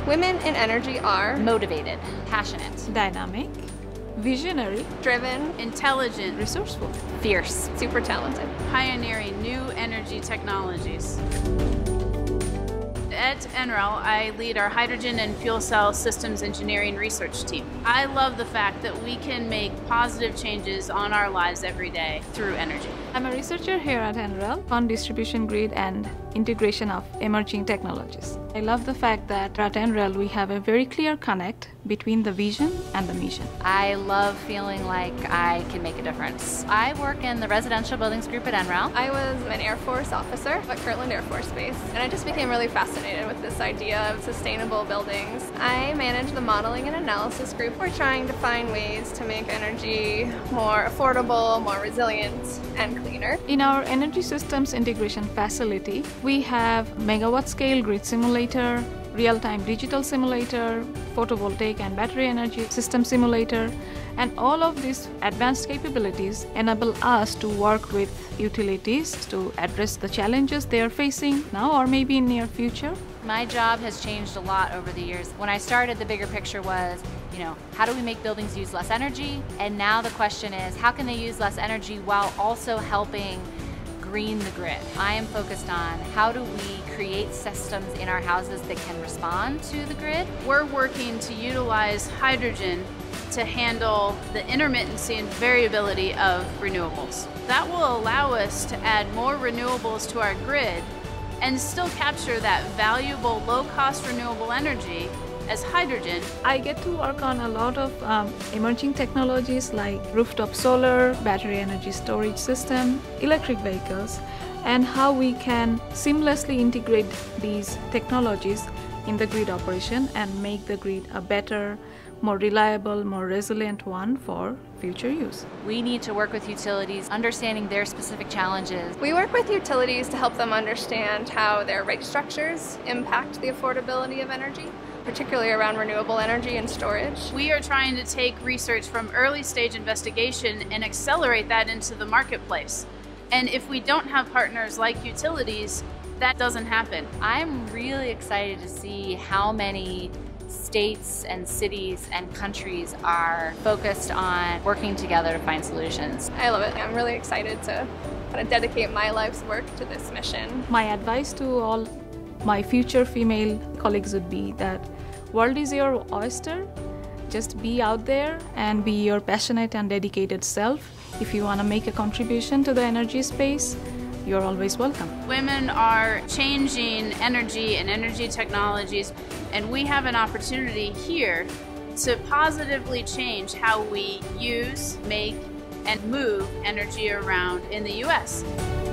Women in energy are motivated, passionate, dynamic, visionary, driven, intelligent, resourceful, fierce, super talented, pioneering new energy technologies. At NREL, I lead our hydrogen and fuel cell systems engineering research team. I love the fact that we can make positive changes on our lives every day through energy. I'm a researcher here at NREL on distribution grid and integration of emerging technologies. I love the fact that at NREL we have a very clear connect between the vision and the mission. I love feeling like I can make a difference. I work in the residential buildings group at NREL. I was an Air Force officer at Kirtland Air Force Base, and I just became really fascinated with this idea of sustainable buildings. I manage the modeling and analysis group. We're trying to find ways to make energy more affordable, more resilient, and cleaner. In our energy systems integration facility, we have megawatt scale grid simulator, real-time digital simulator, photovoltaic and battery energy system simulator, and all of these advanced capabilities enable us to work with utilities to address the challenges they are facing now or maybe in near future. My job has changed a lot over the years. When I started, the bigger picture was, how do we make buildings use less energy? And now the question is, how can they use less energy while also helping green the grid? I am focused on how do we create systems in our houses that can respond to the grid. We're working to utilize hydrogen to handle the intermittency and variability of renewables. That will allow us to add more renewables to our grid and still capture that valuable low-cost renewable energy as hydrogen. I get to work on a lot of emerging technologies like rooftop solar, battery energy storage system, electric vehicles, and how we can seamlessly integrate these technologies in the grid operation and make the grid a better, more reliable, more resilient one for future use. We need to work with utilities, understanding their specific challenges. We work with utilities to help them understand how their rate structures impact the affordability of energy, particularly around renewable energy and storage. We are trying to take research from early stage investigation and accelerate that into the marketplace. And if we don't have partners like utilities, that doesn't happen. I'm really excited to see how many states and cities and countries are focused on working together to find solutions. I love it. I'm really excited to kind of dedicate my life's work to this mission. My advice to all my future female colleagues would be that world is your oyster. Just be out there and be your passionate and dedicated self. If you want to make a contribution to the energy space, you're always welcome. Women are changing energy and energy technologies, and we have an opportunity here to positively change how we use, make, and move energy around in the U.S.